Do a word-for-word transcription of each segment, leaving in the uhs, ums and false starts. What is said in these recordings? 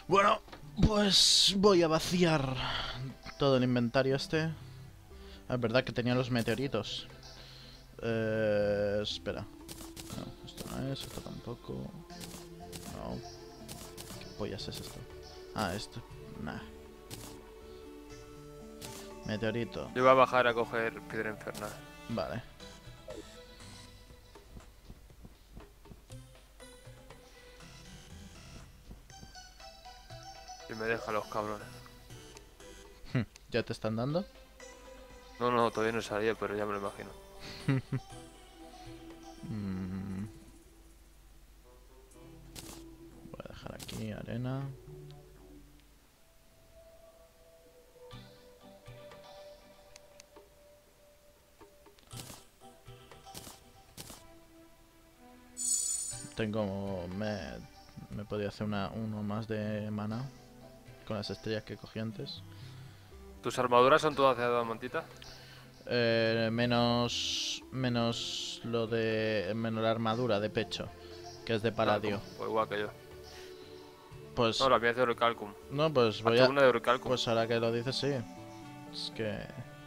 Bueno, pues voy a vaciar todo el inventario este. Ah, es verdad que tenía los meteoritos. Eh, espera. No, esto no es, esto tampoco. No. ¿Qué pollas es esto? Ah, esto. Nah. Meteorito. Yo voy a bajar a coger piedra infernal. Vale. Y me deja los cabrones. ¿Ya te están dando? No, no, todavía no he salido, pero ya me lo imagino. Mm, voy a dejar aquí arena. Tengo... Me, me podía hacer una, uno más de mana con las estrellas que cogí antes. ¿Tus armaduras son todas de diamantita? Eh, menos... Menos lo de... Menos la armadura de pecho, que es de Calcum, paladio. pues igual que yo. Pues... No, la mía es de Oricalcum. No, pues voy Hazte a... una de Oricalcum. Pues ahora que lo dices, sí. Es que...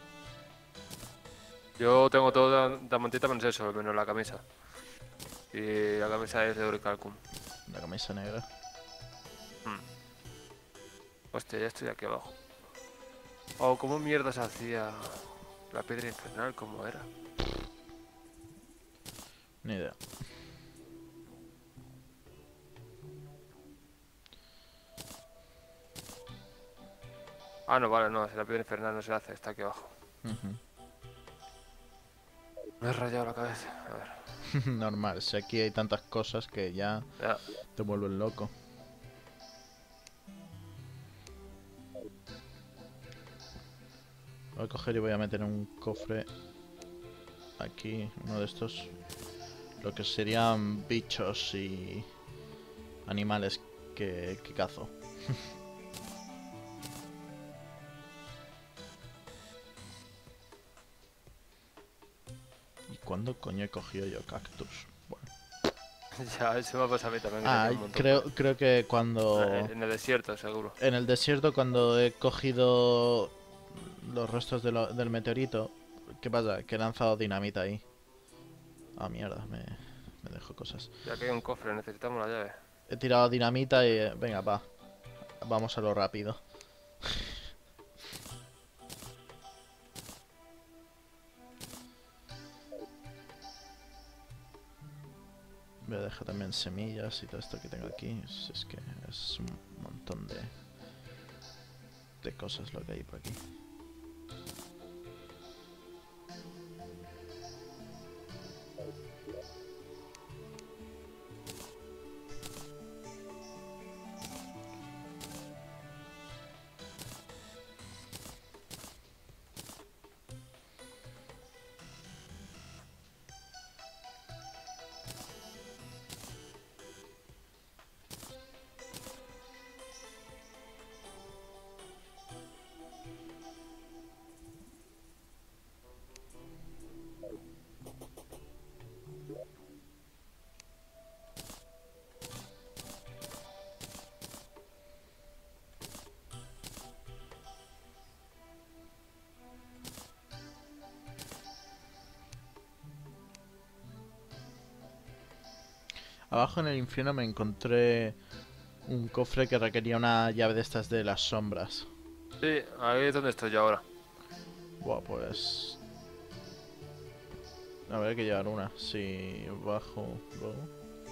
Yo tengo todo de diamantita menos eso, menos la camisa. Y la camisa es de Oricalcum. La camisa negra. Hmm. Hostia, ya estoy aquí abajo. Oh, ¿cómo mierda se hacía la piedra infernal? ¿Cómo era? Ni idea. Ah, no, vale, no, la piedra infernal no se hace, está aquí abajo. Uh-huh. Me he rayado la cabeza. A ver. Normal, si aquí hay tantas cosas que ya Ya. te vuelven loco. Voy a coger y voy a meter en un cofre aquí, uno de estos. Lo que serían bichos y animales que, que cazo. ¿Y cuándo coño he cogido yo cactus? Bueno. Ya, eso me ha pasado a mí también, que Ah, tenía un montón por creo, ahí. creo que Eh, cuando... En el desierto, seguro. En el desierto, cuando he cogido los restos de lo- del meteorito... ¿Qué pasa? Que he lanzado dinamita ahí. Ah, mierda, me, me dejo cosas. Ya que hay un cofre, necesitamos la llave. He tirado dinamita y... eh, Venga, va. Vamos a lo rápido. Voy a dejar también semillas y todo esto que tengo aquí. Es, es que es un montón de... De cosas lo que hay por aquí. Abajo en el infierno me encontré un cofre que requería una llave de estas de las sombras. Sí, ahí es donde estoy yo ahora. Buah, pues... A ver, hay que llevar una. Si bajo luego.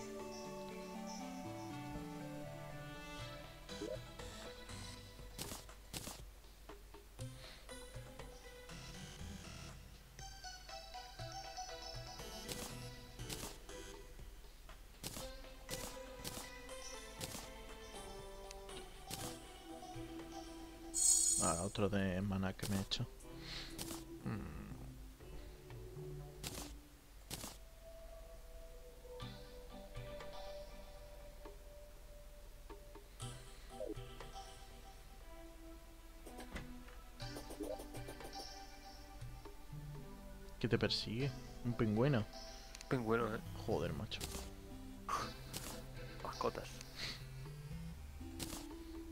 Ah, otro de mana que me he hecho. Mm. ¿Qué te persigue? Un pingüino. Pingüino, eh. Joder, macho. Mascotas.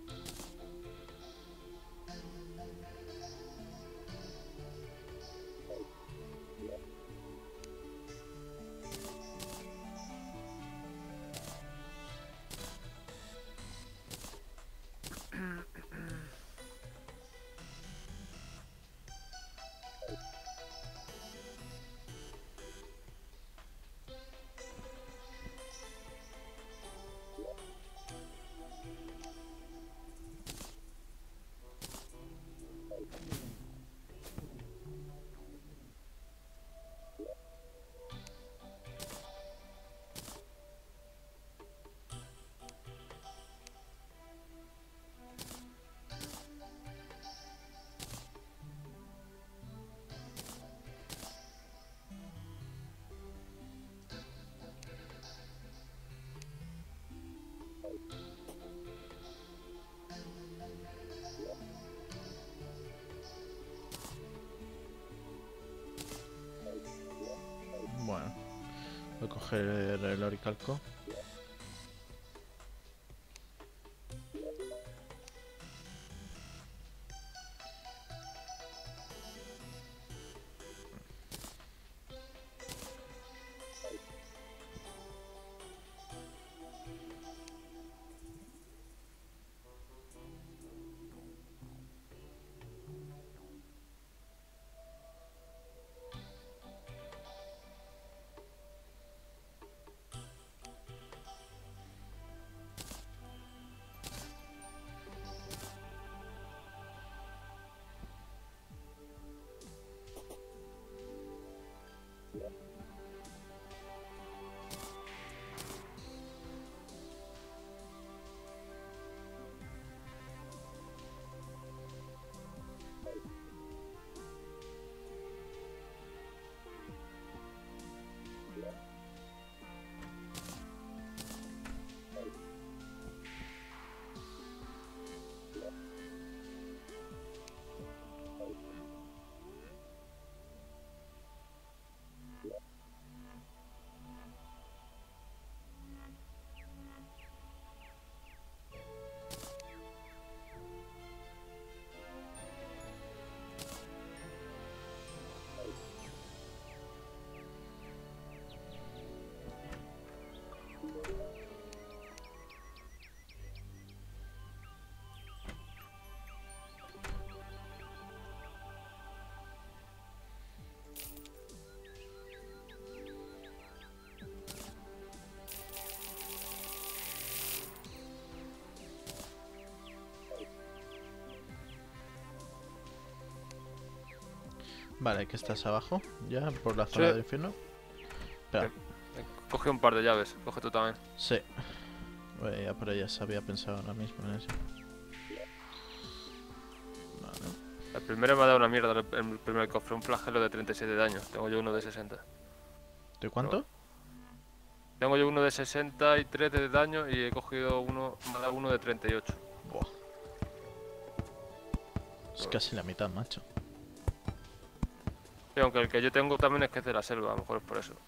coger el oricalco. Vale, que estás abajo, ya, por la zona Sí. del infierno. Espera, Eh, Coge un par de llaves, coge tú también. sí. Bueno, ya, pero ya se había pensado ahora mismo en eso. Vale. El primero me ha dado una mierda, el el primer cofre, un flagelo de treinta y siete de daño. Tengo yo uno de sesenta. ¿De cuánto? Tengo yo uno de sesenta y tres de daño y he cogido uno, me ha dado uno de treinta y ocho. Buah. Es casi la mitad, macho. Y aunque el que yo tengo también es que es de la selva, a lo mejor es por eso.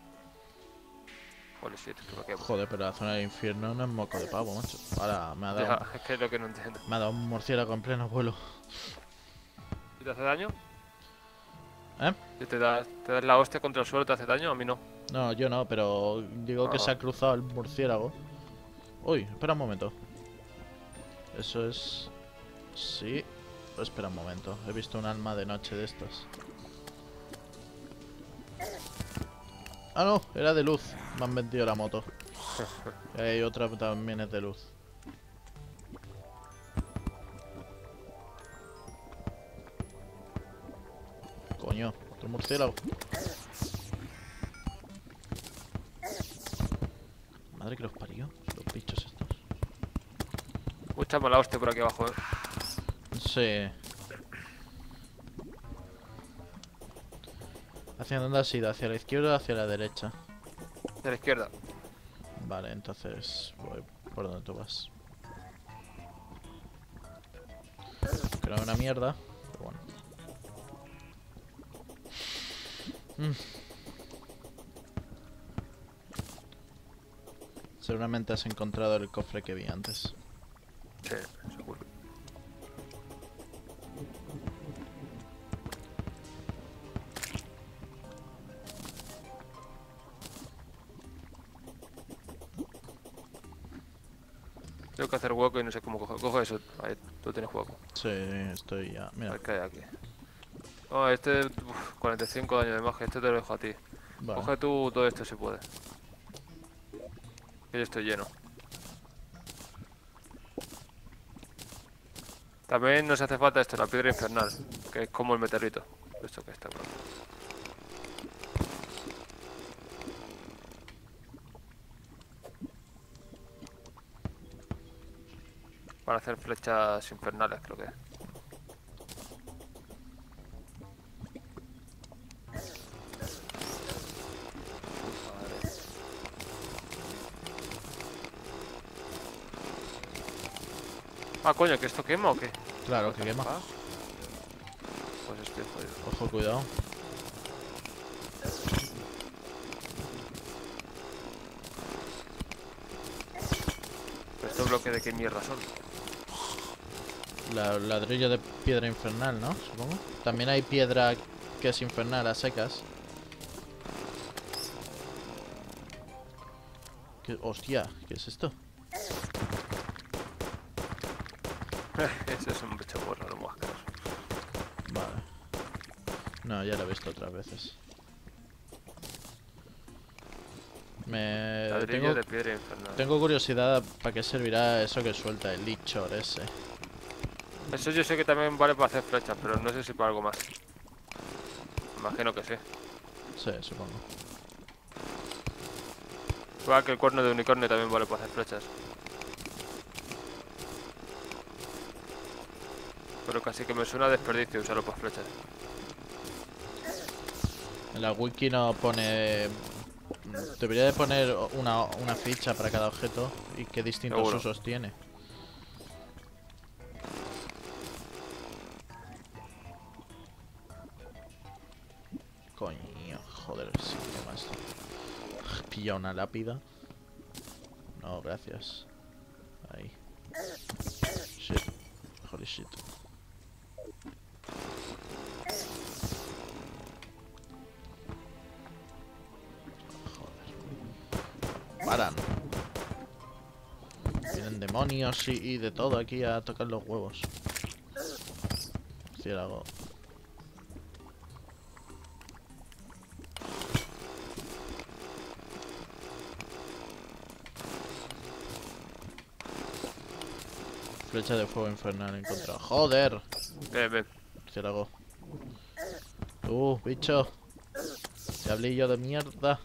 Holy shit, ¿tú qué? Joder, pero la zona del infierno no es moco de pavo, macho. Ahora me ha dado, Ya, es que es lo que no entiendo. me ha dado un murciélago en pleno vuelo. ¿Y te hace daño? ¿Eh? Si te das, te das la hostia contra el suelo, ¿te hace daño? A mí no. No, yo no, pero digo que Ah. se ha cruzado el murciélago. Uy, espera un momento. Eso es... Sí. Espera un momento. He visto un alma de noche de estas. Ah, no, era de luz. Me han vendido la moto. Y hay otra que también es de luz. Coño, otro murciélago. Madre que los parió, los bichos estos. Escuchamos la hostia por aquí abajo, eh. Sí. ¿Hacia dónde has ido? ¿Hacia la izquierda o hacia la derecha? De la izquierda. Vale, entonces voy por donde tú vas. Que no es una mierda, pero bueno. Mm. Seguramente has encontrado el cofre que vi antes. Sí, seguro. Tengo que hacer hueco y no sé cómo coger. Coge eso. Ahí, tú tienes hueco. Sí, estoy ya. A Mira, ver qué hay aquí. No, este. Uf, cuarenta y cinco daño de magia. Este te lo dejo a ti. vale. Coge tú todo esto si puedes. Que yo estoy lleno. También nos hace falta esto, la piedra infernal. Que es como el meteorito. Esto que está por aquí. Para hacer flechas infernales, creo que es. Ah, coño, ¿que esto quema o qué? Claro, que quema. Ah, pues estoy jodido. Ojo, cuidado. bloques de qué mierda son. La, ladrillo de piedra infernal, ¿no? Supongo. También hay piedra que es infernal a secas. ¿Qué, hostia, ¿qué es esto? Ese es un bicho borro, no asqueroso. Vale. No, ya lo he visto otras veces. Me... Ladrillo Tengo, de piedra infernal. tengo curiosidad para qué servirá eso que suelta el lichor ese. Eso yo sé que también vale para hacer flechas, pero no sé si para algo más. Imagino que sí. Sí, supongo. Igual que el cuerno de unicornio también vale para hacer flechas. Pero casi que me suena a desperdicio usarlo para flechas. En la wiki no pone... Debería de poner una, una ficha para cada objeto y qué distintos Seguro. usos tiene. Coño, joder, sí, qué más. Pilla una lápida. No, gracias. Ahí. Shit. Holy shit. Joder. Paran. Vienen demonios y, y de todo aquí a tocar los huevos. Ciélago. Flecha de fuego infernal encontrado. ¡Joder! Ven, ven. Ciélago. Uh, bicho. Diablillo de mierda.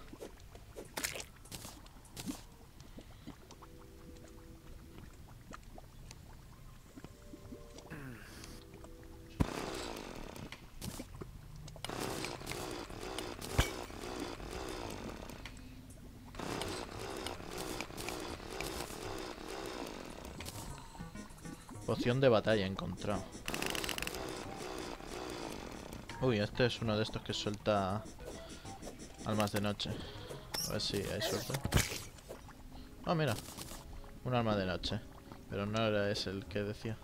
Poción de batalla encontrado. Uy, este es uno de estos que suelta almas de noche. A ver si hay suerte. Ah, mira. Un alma de noche. Pero no era ese el que decía.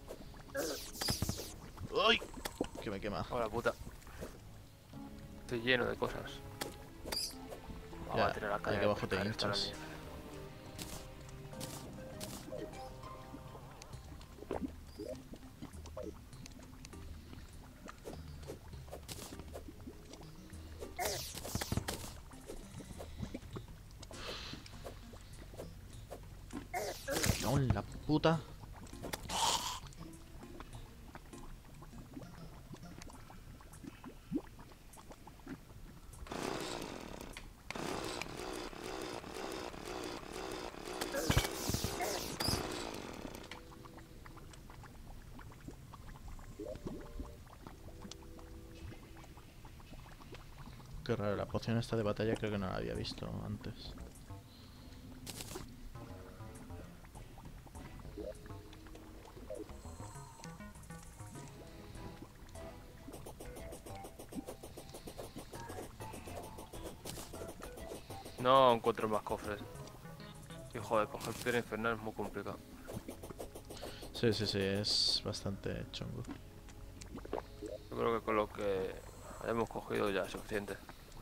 ¡Uy! Que me quema. Hola puta. Estoy lleno de cosas. Vamos Ya, a tirar la ahí caña que de abajo te pescar esta a la hinchas. mierda. ¡No, en la puta! Qué raro, la poción esta de batalla creo que no la había visto antes. No encuentro más cofres. Y joder, coger piedra infernal es muy complicado. Sí, sí, sí, es bastante chungo. Yo creo que con lo que hemos cogido ya es suficiente.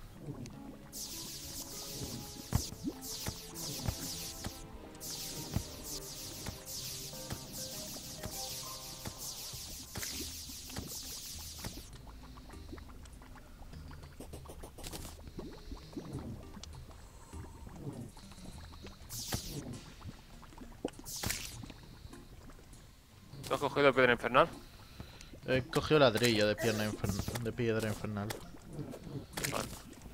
¿Tú has cogido piedra infernal? He cogido ladrillo de, pierna infern- de piedra infernal. Vale.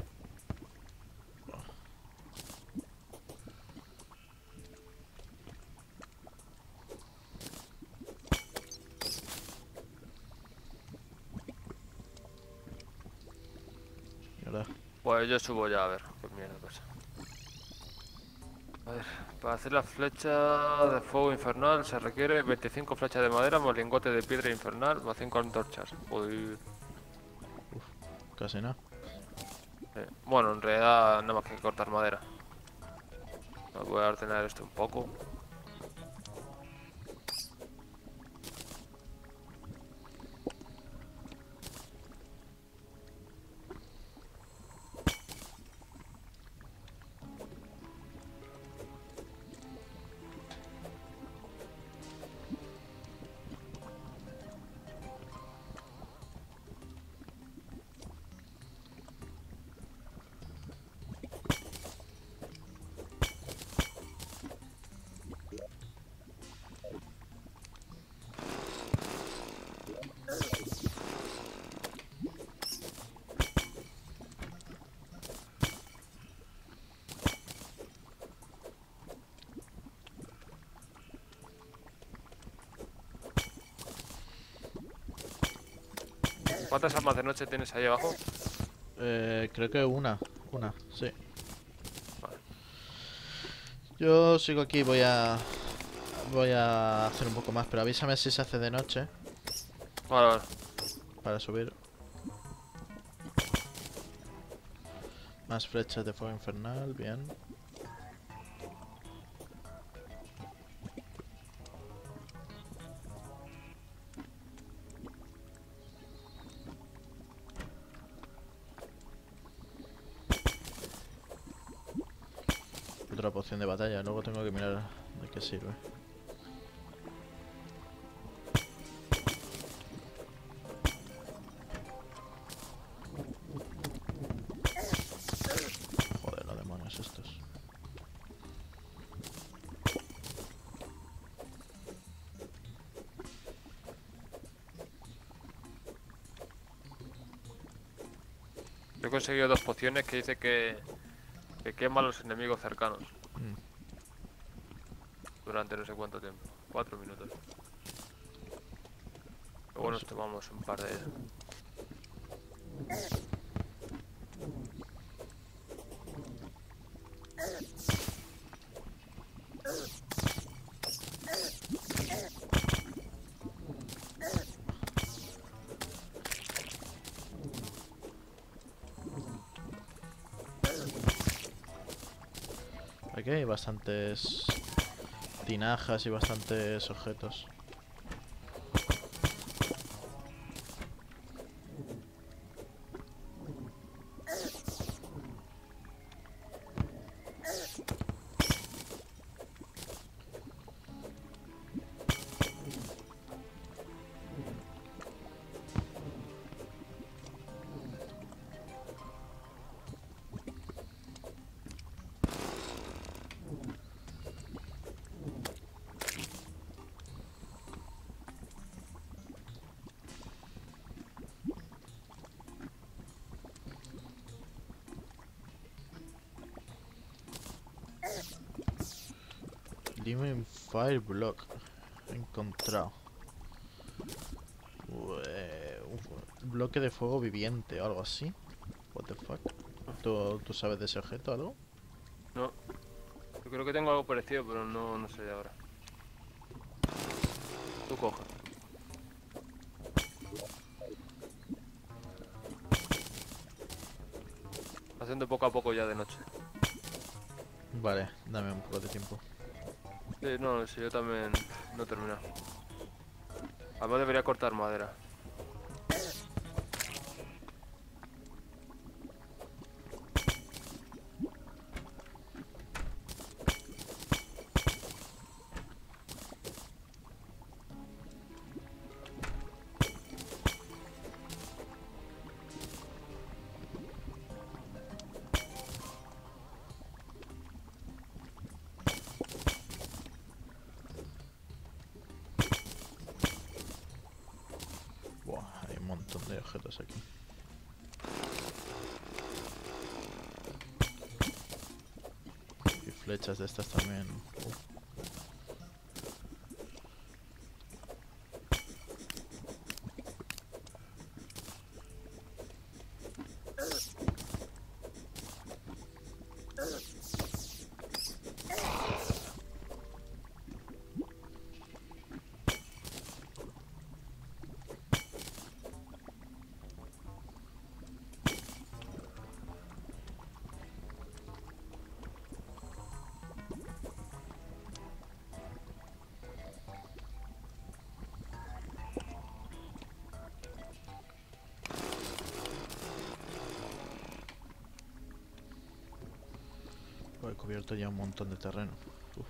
Y ahora... Pues yo subo ya a ver qué mierda pasa. A ver, para hacer la flecha de fuego infernal se requiere veinticinco flechas de madera más lingote de piedra infernal más cinco antorchas. Uy. Casi nada. Eh, Bueno, en realidad nada más que cortar madera. Voy a ordenar esto un poco. ¿Cuántas armas de noche tienes ahí abajo? Eh, creo que una. Una, sí. Vale. Yo sigo aquí, voy a... Voy a hacer un poco más, pero avísame si se hace de noche Vale, vale. para subir. Más flechas de fuego infernal, bien. Otra poción de batalla, luego tengo que mirar de qué sirve. Joder, los demonios estos. Yo he conseguido dos pociones que dice que, que queman a los enemigos cercanos. Mm. Durante no sé cuánto tiempo. Cuatro minutos. Luego nos tomamos un par de... Aquí hay bastantes tinajas y bastantes objetos. Demon Fire Block. Encontrado. Ue- un bloque de fuego viviente o algo así. What the fuck. ¿Tú, tú sabes de ese objeto algo? No. Yo creo que tengo algo parecido, pero no, no sé de ahora. Tú coge. Haciendo poco a poco ya de noche. Vale, dame un poco de tiempo. Sí, no, sí, yo también no he terminado. Además debería cortar madera. Buah, hay un montón de objetos aquí. Y flechas de estas también. Uf. He cubierto ya un montón de terreno. Uf.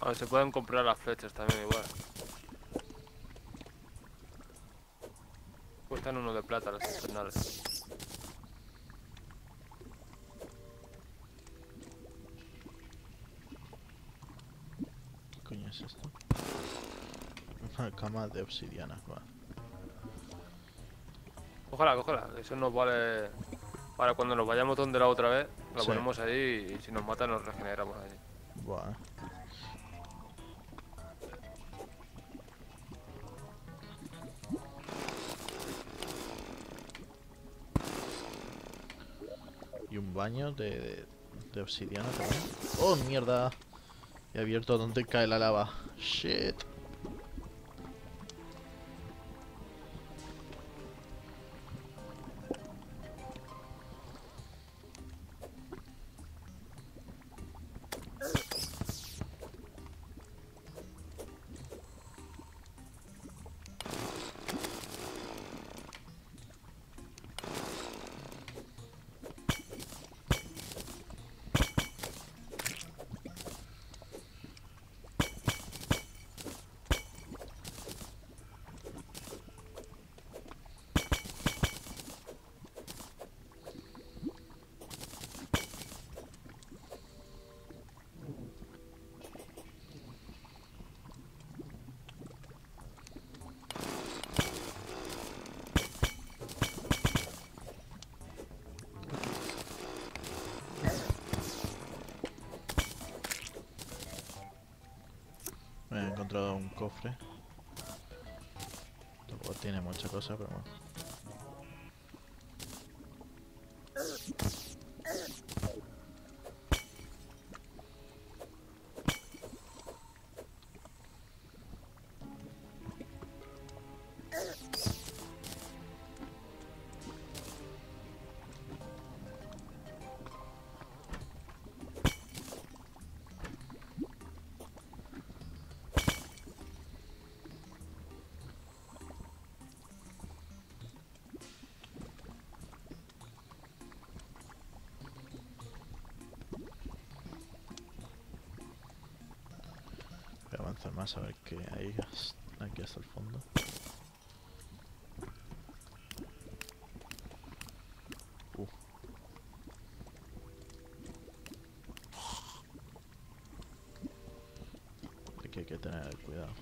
A ver, se pueden comprar las flechas también igual. Cuestan uno de plata las infernales. ¿Qué coño es esto? Una cama de obsidiana, va. Cógela, cógela, eso nos vale para cuando nos vayamos donde la otra vez. La Sí. ponemos ahí y si nos mata nos regeneramos allí. Buah. Y un baño de, de, de obsidiana también. ¡Oh, mierda! He abierto donde cae la lava. ¡Shit! Me he encontrado un cofre. Tampoco tiene mucha cosa, pero bueno. Voy a avanzar más a ver qué hay aquí hasta el fondo. Uh. Aquí hay que tener cuidado.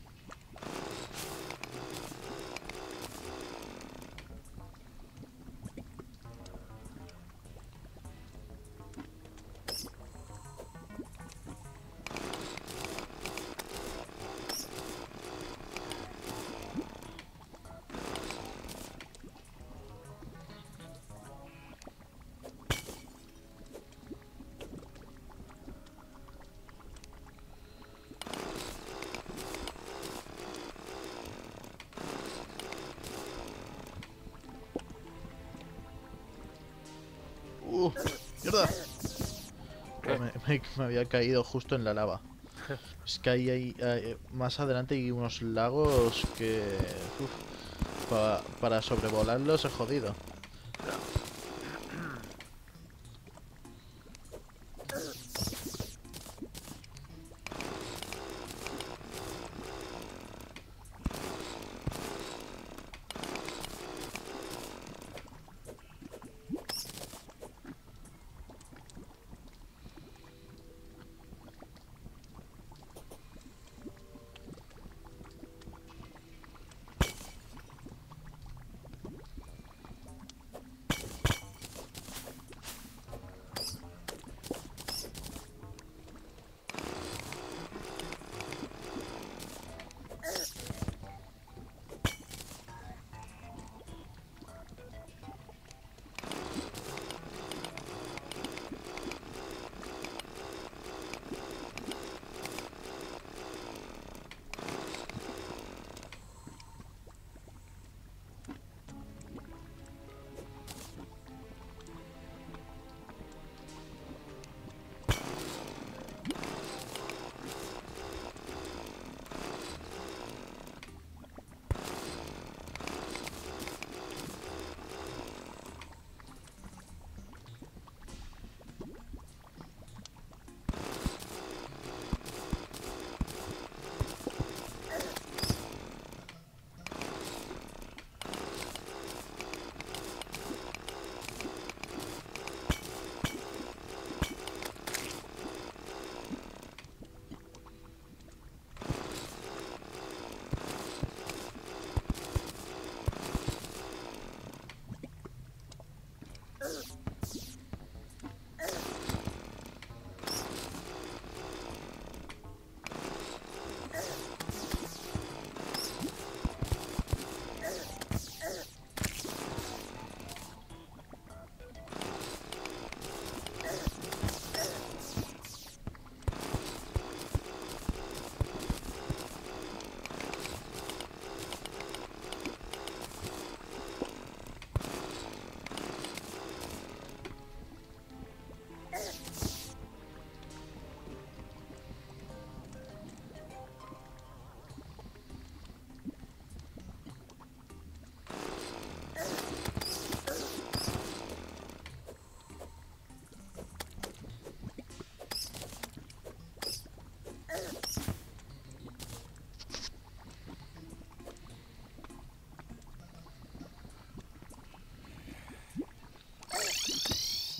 ¡Uh! ¡Mierda! ¿Qué? Me, me- me había caído justo en la lava. Es que ahí hay, hay- más adelante hay unos lagos que... uf, pa- para sobrevolarlos es jodido.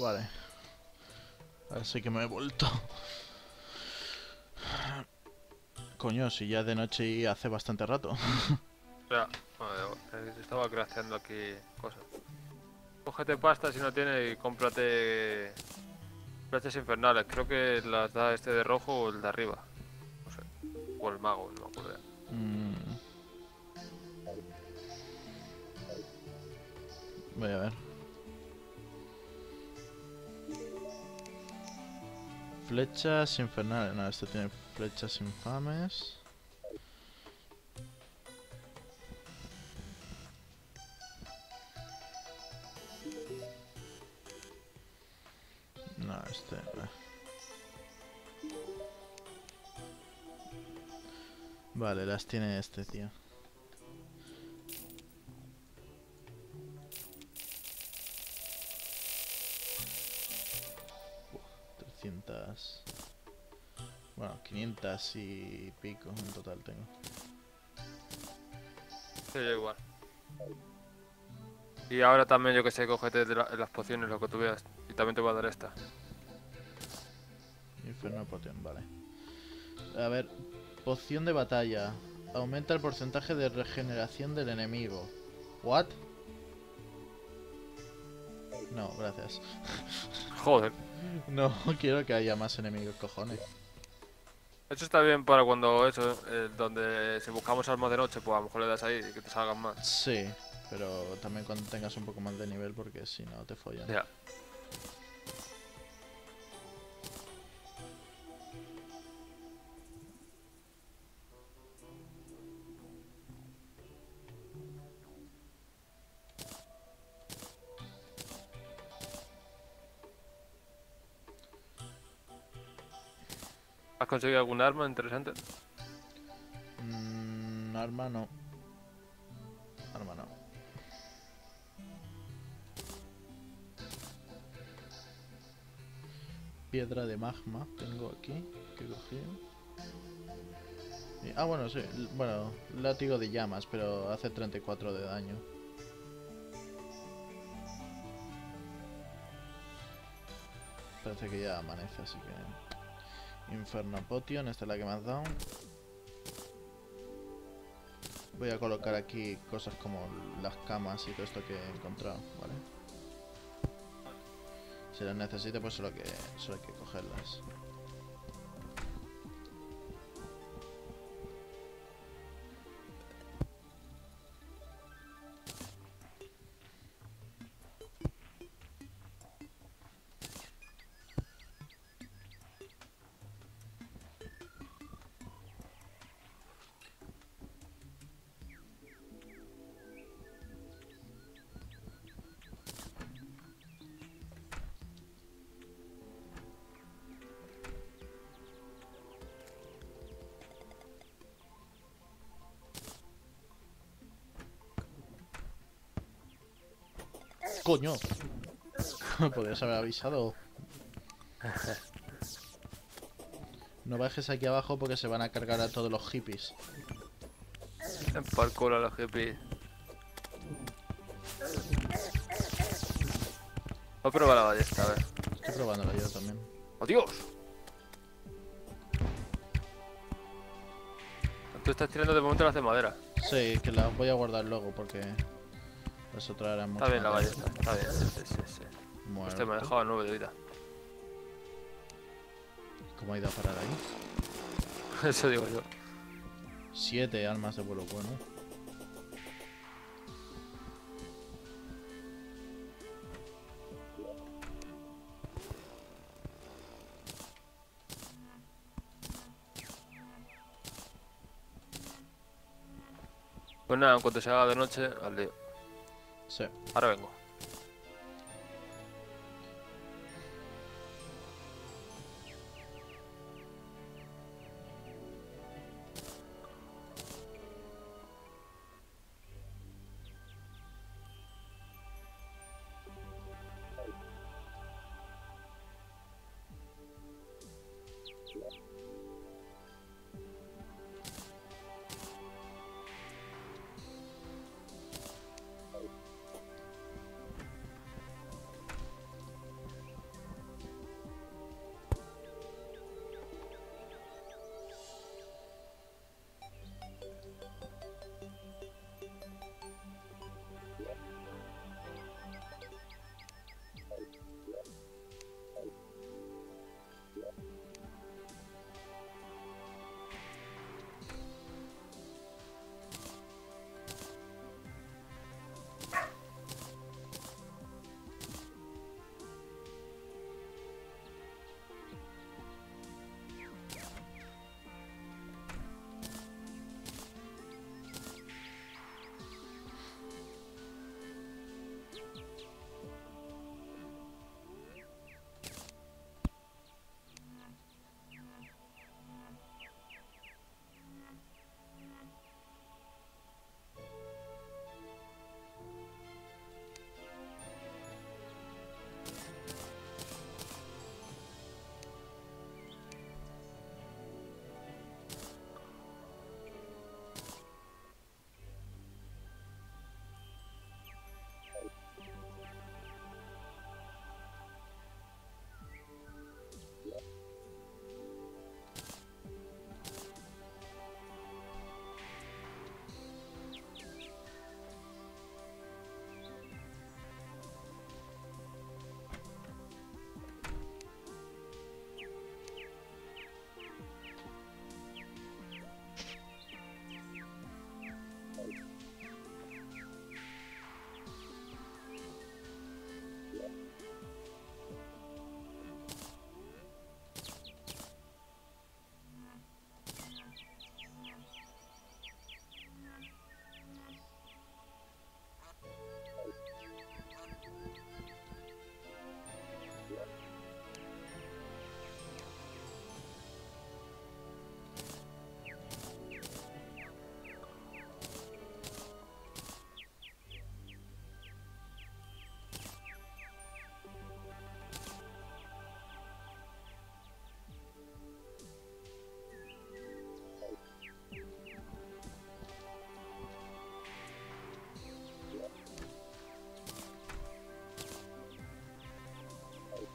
Vale. Así que me he vuelto. Coño, si ya es de noche y hace bastante rato. Ya, vale, estaba creando aquí cosas. Cógete pasta si no tienes y cómprate flechas infernales. Creo que las da este de rojo o el de arriba. No sé. O el mago, no me acuerdo. Mm. Voy a ver. Flechas infernales. No, este tiene flechas infames. No, este... eh. Vale, las tiene este, tío. trescientas... Bueno, quinientas y pico en total tengo. Sí, yo igual. Y ahora también, yo que sé, cógete de la- las pociones, lo que tú veas. Y también te voy a dar esta. Inferno Potion, vale. A ver, poción de batalla. Aumenta el porcentaje de regeneración del enemigo. ¿What? No, gracias. Joder. No quiero que haya más enemigos, cojones. Eso está bien para cuando eso, eh, donde si buscamos armas de noche, pues a lo mejor le das ahí y que te salgan más. Sí, pero también cuando tengas un poco más de nivel porque si no te follan. Ya. ¿Has conseguido algún arma interesante? Mm, arma no. Arma no. Piedra de magma tengo aquí. Que cogí. Y- ah, bueno, sí. l- Bueno, látigo de llamas, pero hace treinta y cuatro de daño. Parece que ya amanece, así que... Inferno Potion, esta es la que me has dado. Voy a colocar aquí cosas como las camas y todo esto que he encontrado, ¿vale? Si las necesite, pues solo, que, solo hay que cogerlas. ¡Coño! Podrías haber avisado. No bajes aquí abajo porque se van a cargar a todos los hippies. En parkour a los hippies. Voy a probar la ballesta, a ver. Estoy probándolo yo también. ¡Oh, Dios! Tú estás tirando de momento las de madera. Sí, que las voy a guardar luego porque las otras eran mucho Está bien la más ballesta, está bien, sí, sí, sí, sí. Muerto. Este me ha dejado nueve de vida. ¿Cómo ha ido a parar ahí? Eso digo yo. Siete armas de vuelo bueno. Pues nada, en cuanto se haga de noche, al lío. Sí. Ahora vengo.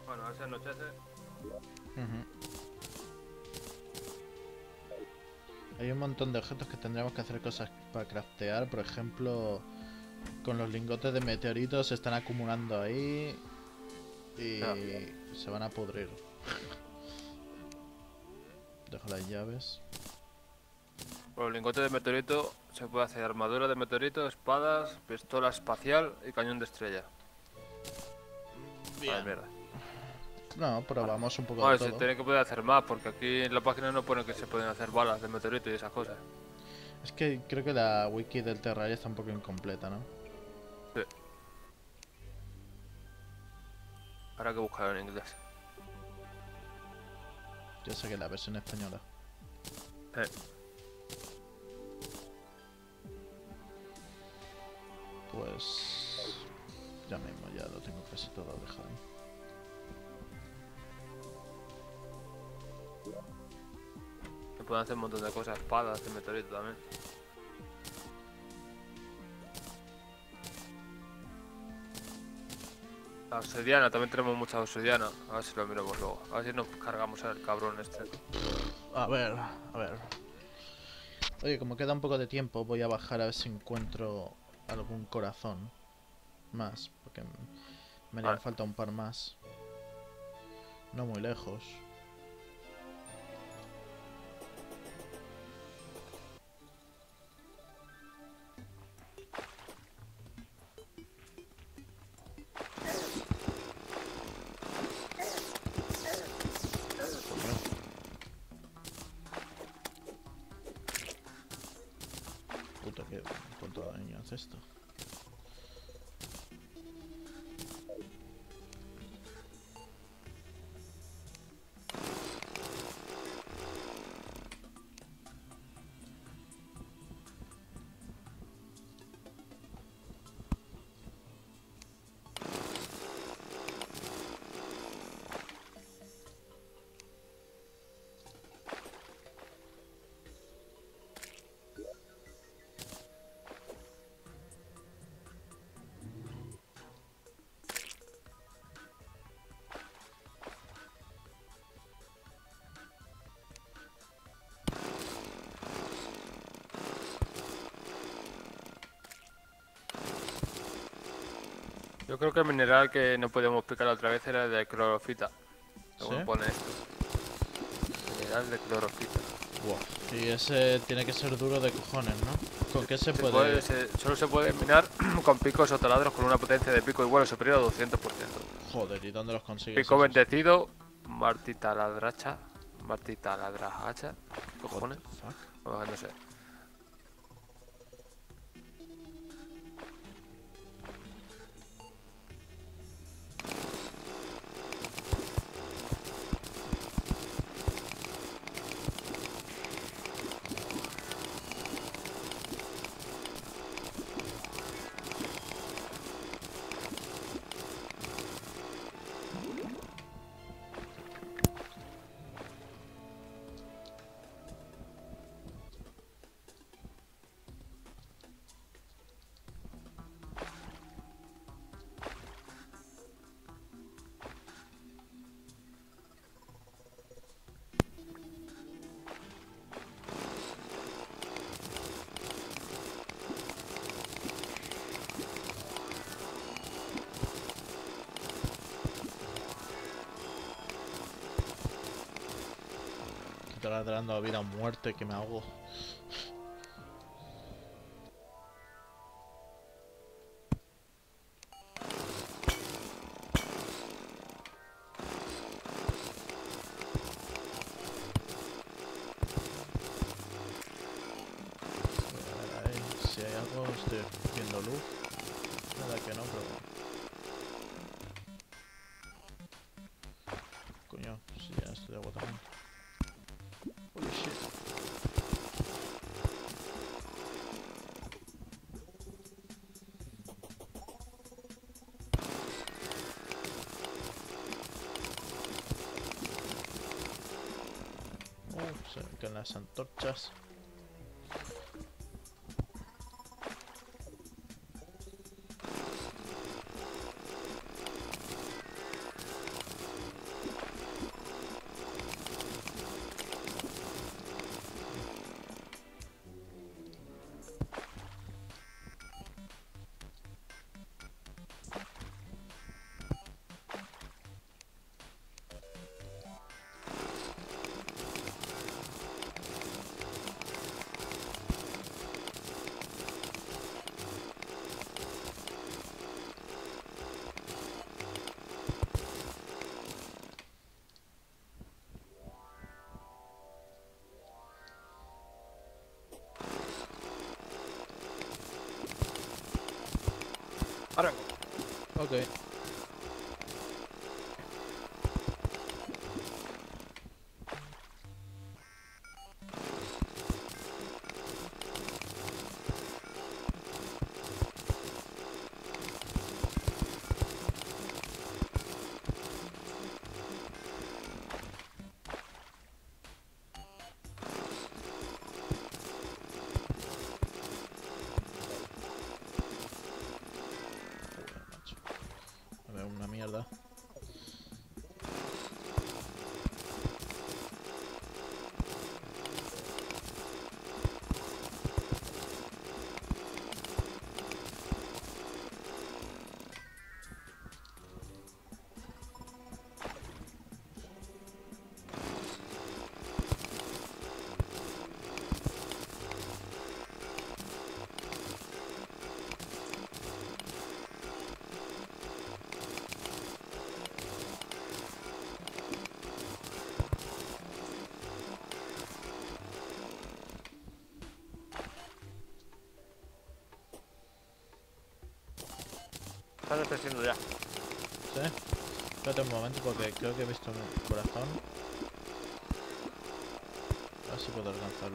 Bueno, a ver si anochece. Ujú. Hay un montón de objetos que tendríamos que hacer cosas para craftear. Por ejemplo, con los lingotes de meteoritos se están acumulando ahí y Ya. se van a pudrir. Dejo las llaves. Con los lingotes de meteorito se puede hacer armadura de meteorito, espadas, pistola espacial y cañón de estrella. Vale, mierda. No, probamos un poco de Bueno, se todo. tiene que poder hacer más, porque aquí en la página no pone que se pueden hacer balas de meteorito y esas cosas. Es que creo que la wiki del Terraria está un poco incompleta, ¿no? Sí. Habrá que buscarlo en inglés. Yo sé que la versión española. Eh. Pues ya mismo ya lo tengo casi todo dejado ahí. Se pueden hacer un montón de cosas, espadas de meteorito también. La obsidiana, también tenemos mucha obsidiana. A ver si lo miramos luego. A ver si nos cargamos al cabrón este. A ver, a ver. Oye, como queda un poco de tiempo, voy a bajar a ver si encuentro algún corazón más, porque m- me harían Vale. falta un par más. No muy lejos. Puta, que cuánto daño hace esto. Yo creo que el mineral que no podíamos picar otra vez era el de clorofita. Según ¿Sí? pone esto. Mineral de clorofita. Buah. Y ese tiene que ser duro de cojones, ¿no? ¿Con qué se Se puede...? puede- se- solo se puede minar con picos o taladros con una potencia de pico igual o superior a doscientos por ciento. Joder, ¿y dónde los consigues Pico esos? bendecido, martitaladracha, martitaladrahacha. ¿Qué What cojones? the fuck? Ah, no sé. Estoy ladrando a vida o muerte, que me ahogo. Voy a ver ahí si hay algo. Estoy viendo luz. Nada que no, pero... Coño, si ya estoy de agua también. Holy shit. Oh, se me caen las antorchas. Ahora. Ok. Una mierda. Está deshaciendo ya. ¿Sí? Espérate un momento porque creo que he visto un corazón. A ver si puedo alcanzarlo.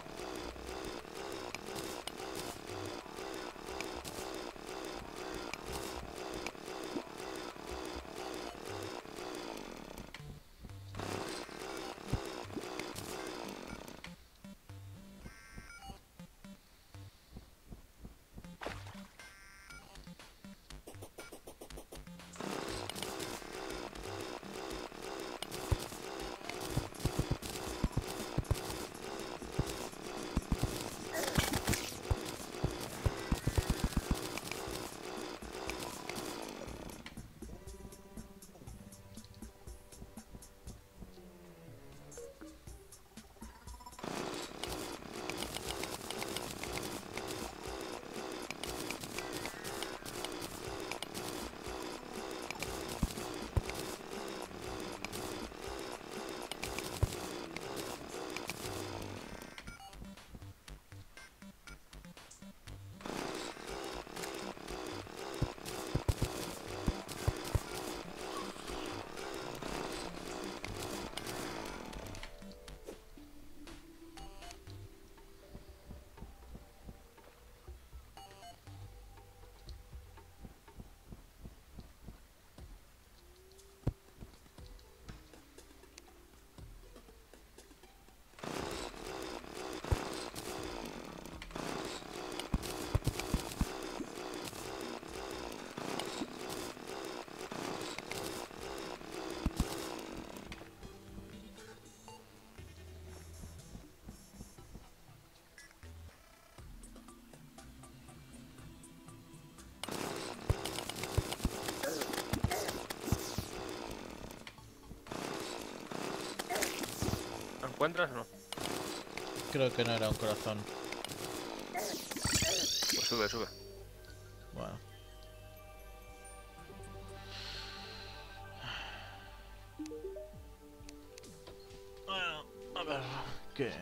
¿Lo encuentras o no? Creo que no era un corazón. Pues sube, sube. Bueno. Bueno, a ver. ¿Qué?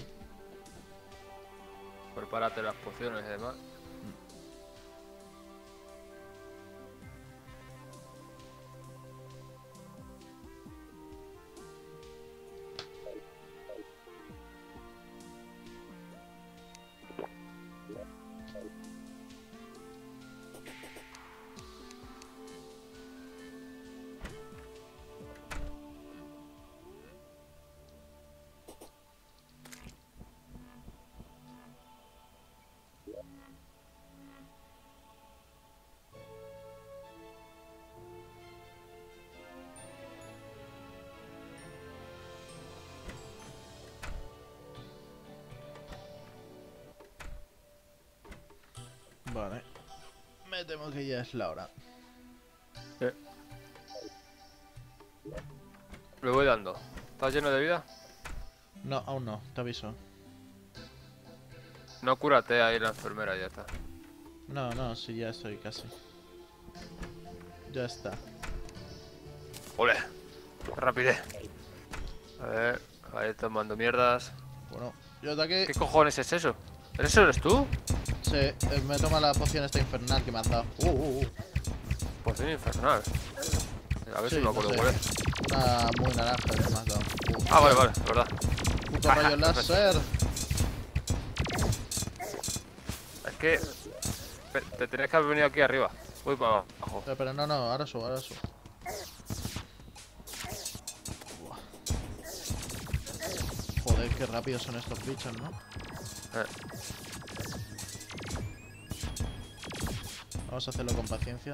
Prepárate las pociones y demás. Vale. Me temo que ya es la hora. Eh. Le voy dando. ¿Estás lleno de vida? No, aún no, te aviso. No, cúrate ahí la enfermera, ya está. No, no, sí, ya estoy casi. Ya está. ¡Ole! ¡Qué rapidez! A ver, ahí tomando mierdas. Bueno, yo ataqué. ¿Qué cojones es eso? ¿Eso eres tú? Sí, eh, me toma la poción esta infernal que me has dado. Uh, uh, uh. Poción infernal. A ver Sí, si me no acuerdo sé. cuál es. Una muy naranja que me has dado. Uh, Ah, vale, vale, es verdad. Puto rayo láser. Es que pe- te tenés que haber venido aquí arriba. Voy para abajo. Eh, pero no, no, ahora subo, ahora subo. Buah. Joder, qué rápidos son estos bichos, ¿no? Eh, Vamos a hacerlo con paciencia.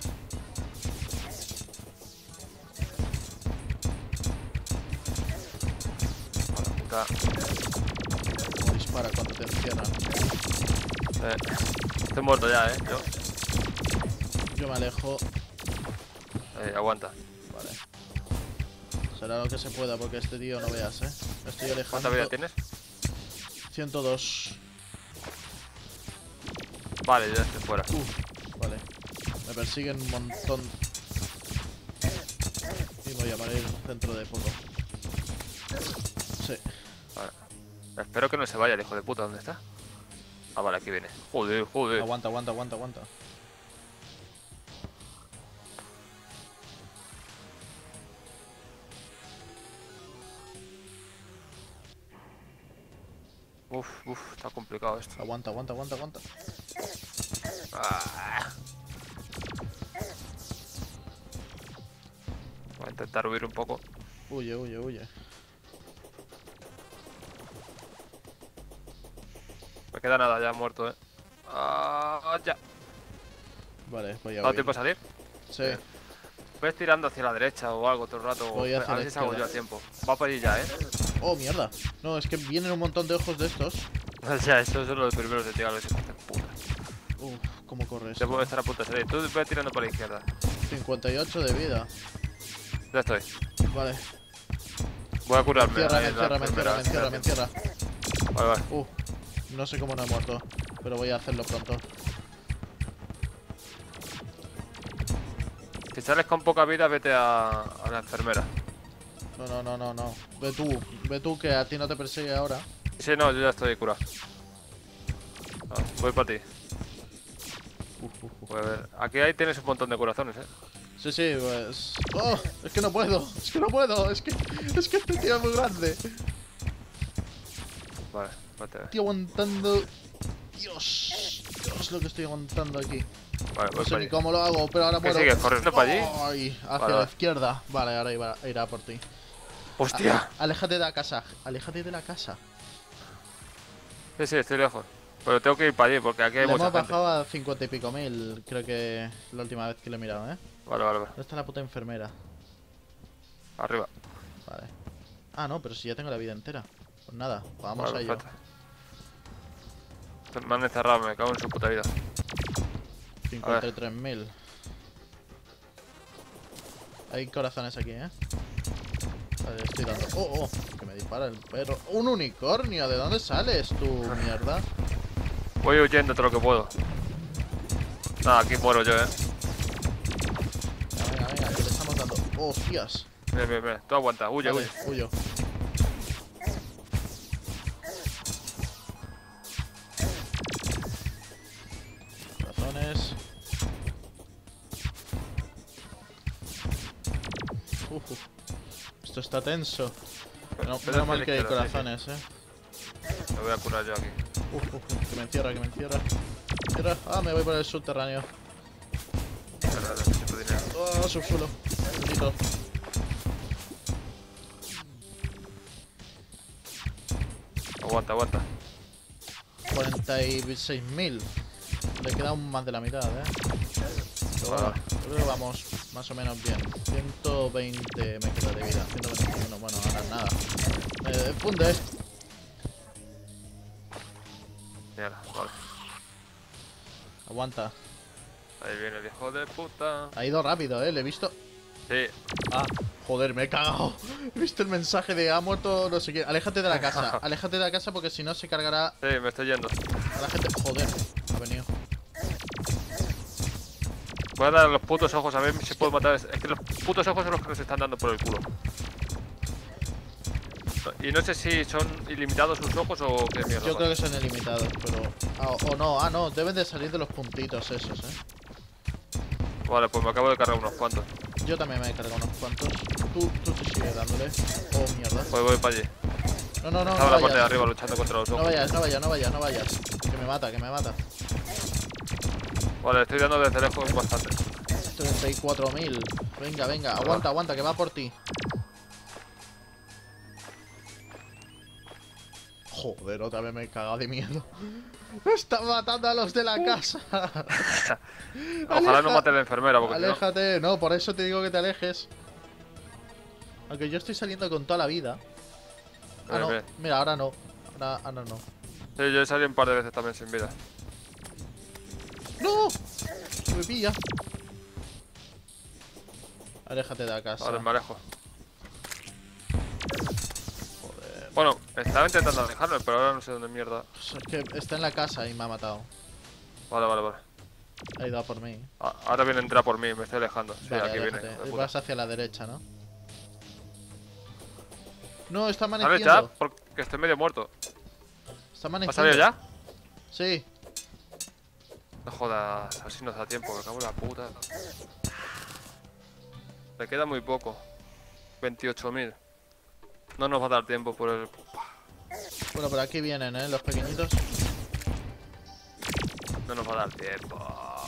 Hola, puta. Como dispara cuando te encierran. Eh, estoy muerto ya, eh. Yo. Yo me alejo. Eh, aguanta. Vale. Será lo que se pueda porque este tío no veas, ¿eh? Me estoy alejando. ¿Cuánta vida tienes? ciento dos. Vale, ya estoy fuera. Uf, vale. Me persiguen un montón. Y voy a morir dentro de poco. Sí. Vale. Espero que no se vaya el hijo de puta. ¿Dónde está? Ah, vale, aquí viene. Joder, joder. Aguanta, aguanta, aguanta, aguanta. Uf, uf, está complicado esto. Aguanta, aguanta, aguanta, aguanta. Ah. Voy a intentar huir un poco. Huye, huye, huye. Me queda nada, ya muerto, eh. Ah, ya. Vale, voy a ¿Ha dado huir. tiempo a salir? Sí. Ves tirando hacia la derecha o algo todo el rato. Voy hacia a ver la si salgo yo izquierda. a tiempo. Va por allí ya, eh. Oh, mierda. No, es que vienen un montón de ojos de estos. O sea, esos son los primeros de tirar los hijos de puta. Uf, cómo corre Ya esto. puedo estar a punto de salir. Tú ves tirando por la izquierda. cincuenta y ocho de vida. Ya estoy. Vale. Voy a curarme. Me encierra, ahí me en la encierra, me encierra, me enfermera. encierra, me encierra. Vale, vale. Uh, no sé cómo no he muerto. Pero voy a hacerlo pronto. Si sales con poca vida, vete a, a la enfermera. No, no, no, no, no. Ve tú, ve tú que a ti no te persigue ahora. Sí, no, yo ya estoy curado. Ah, voy para ti. Uf, uf, uf. Voy a ver. Aquí ahí tienes un montón de corazones, eh. Sí, sí, pues... ¡Oh! Es que no puedo, es que no puedo, es que... Es que este tío es muy grande. Vale, vete. Estoy aguantando... Dios, Dios, lo que estoy aguantando aquí. Vale, No voy sé para ni allí. cómo lo hago, pero ahora ¿Qué muero. sigues? ¿Corriendo para allí? Ay, hacia Vale, la vale. izquierda. Vale, ahora iba, irá por ti. ¡Hostia! Aléjate de la casa, aléjate de la casa. Sí, sí, estoy lejos. Pero tengo que ir para allí porque aquí hay Le mucha hemos gente. bajado a cincuenta y pico mil, creo que la última vez que lo he mirado, ¿eh? Vale, vale, vale. ¿Dónde está la puta enfermera? Arriba. Vale. Ah, no, pero si ya tengo la vida entera. Pues nada, vamos Vale, a ello. perfecto. Me han encerrado, me cago en su puta vida. cincuenta y tres mil. Hay corazones aquí, ¿eh? Vale, estoy dando... ¡Oh, oh! Que me dispara el perro. ¡Un unicornio! ¿De dónde sales tú, mierda? Voy huyendo todo lo que puedo. Nada, aquí muero yo, eh. Venga, venga, venga, que le estamos dando... ¡Oh, hostias! Bien, bien, bien. Tú aguanta, huye, Vale, huye. huyo. Corazones. Uf, uf. Esto está tenso. No, Pero menos es mal de que hay izquierda, sí, corazones, eh. sí. Me voy a curar yo aquí. Uf, uf, uf, que me encierra, que me encierra. Me encierra. Ah, me voy por el subterráneo. Espera, necesito dinero. Oh, subsuelo. Bonito. Aguanta, aguanta. cuarenta y seis mil. Le queda aún más de la mitad, eh. Pero bueno, Vale. creo que vamos más o menos bien. ciento veinte me queda de vida. ciento veintiuno, bueno, ahora nada. Eh, funde. Mierda, vale. Aguanta. Ahí viene el hijo de puta. Ha ido rápido, eh. Le he visto. Sí. Ah, joder, me he cagado. He visto el mensaje de ha muerto no sé qué. Aléjate de la casa. Aléjate de la casa porque si no se cargará Sí, me estoy yendo. a la gente. Joder, ha venido. Voy a dar los putos ojos a ver si puedo matar. Es que los putos ojos son los que nos están dando por el culo. Y no sé si son ilimitados sus ojos o qué mierda. Yo creo que son ilimitados, pero... Ah, o no, ah no, deben de salir de los puntitos esos, eh. Vale, pues me acabo de cargar unos cuantos. Yo también me he cargado unos cuantos. Tú, tú te sigues dándole. Oh, mierda. Pues voy para allí. No, no, no, Estaba no en la parte de vayas. arriba luchando contra los No ojos. vayas, no vayas, no vayas, no vayas. Que me mata, que me mata. Vale, estoy dando desde lejos bastante. treinta y cuatro mil. Venga, venga, aguanta, aguanta, que va por ti. Joder, otra vez me he cagado de miedo. Están matando a los de la casa. Ojalá no mate a la enfermera, porque si no... Aléjate, no, por eso te digo que te alejes. Aunque yo estoy saliendo con toda la vida. Ah, Bien, no, bien. mira, ahora no. Ahora, ahora no. Sí, yo he salido un par de veces también sin vida. ¡No! Me pilla. Aléjate de la casa. Ahora me alejo. Joder. Bueno, estaba intentando alejarme, pero ahora no sé dónde mierda. Pues es que está en la casa y me ha matado. Vale, vale, vale. Ha ido a por mí. Ah, ahora viene a entrar por mí, me estoy alejando. Sí, Vale, aquí viene. aléjate. hijo de puta. Vas hacia la derecha, ¿no? No, está ¿Sale amaneciendo. ya? Porque estoy medio muerto. Está ¿Ha amaneciendo. salido ya? Sí. No jodas, así nos da tiempo, me cago en la puta. Me queda muy poco. veintiocho mil. No nos va a dar tiempo por el... Bueno, por aquí vienen, ¿eh? Los pequeñitos. No nos va a dar tiempo.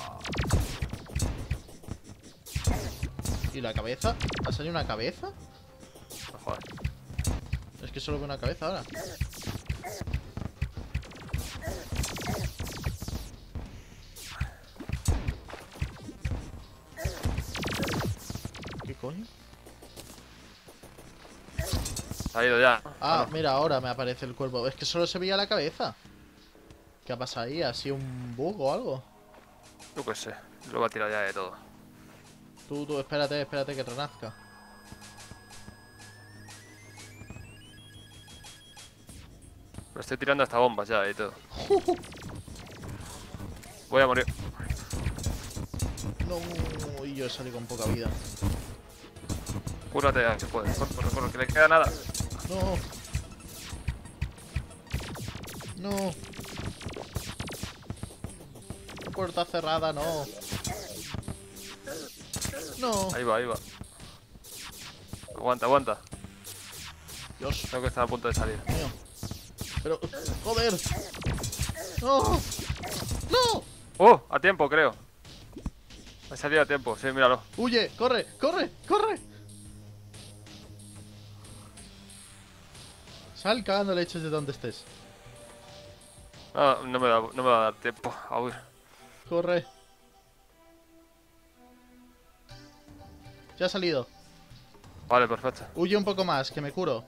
¿Y la cabeza? ¿Ha salido una cabeza? No jodas. Es que solo veo una cabeza ahora. ¿Qué coño? Ha ido ya. Ah, no. mira, ahora me aparece el cuerpo. Es que solo se veía la cabeza. ¿Qué ha pasado ahí? ¿Ha sido un bug o algo? Yo qué sé, lo va a tirar ya de todo. Tú, tú, espérate, espérate que renazca. Me estoy tirando hasta bombas ya y todo. Voy a morir. No, y yo salí con poca vida. Cúrate, si puedes. Corre, corre, corre, que le queda nada. No. No. La puerta cerrada, no. No. Ahí va, ahí va. Aguanta, aguanta. Dios Tengo que estar a punto de salir. mío. Pero, joder. No. No. ¡Oh! A tiempo, creo. He salido a tiempo, sí, míralo. Huye, corre, corre, corre. Sal cagando leches de donde estés. No, no me, da, no me va a dar tiempo a huir. Corre. Ya ha salido. Vale, perfecto. Huye un poco más, que me curo.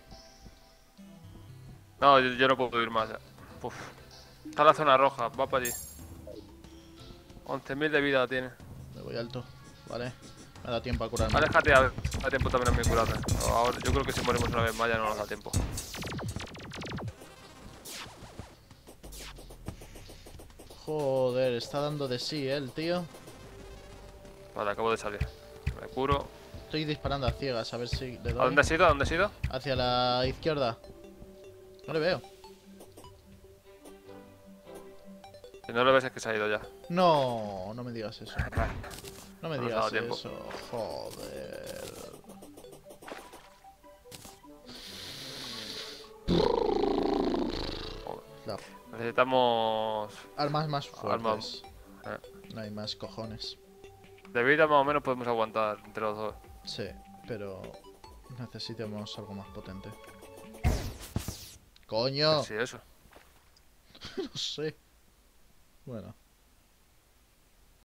No, yo, yo no puedo ir más ya. Uf. Está la zona roja, va para allí. once mil de vida tiene. Me voy alto. Vale. Me da tiempo a curarme. Aléjate, a, a tiempo también a mi curarme. Ahora, yo creo que si morimos una vez más ya no nos da tiempo. Joder, está dando de sí, ¿eh? El tío. Vale, acabo de salir. Me curo. Estoy disparando a ciegas, a ver si le ¿A doy. dónde has ido? ¿A dónde has ido? Hacia la izquierda. No le veo. Si no lo ves es que se ha ido ya. No, no me digas eso. No me No nos ha digas dado tiempo. eso. Joder. Joder. La- Necesitamos... Armas más Armas. fuertes. No hay más cojones. De vida más o menos podemos aguantar entre los dos. Sí, pero necesitamos algo más potente. ¡Coño! Sí, eso. No sé. Bueno.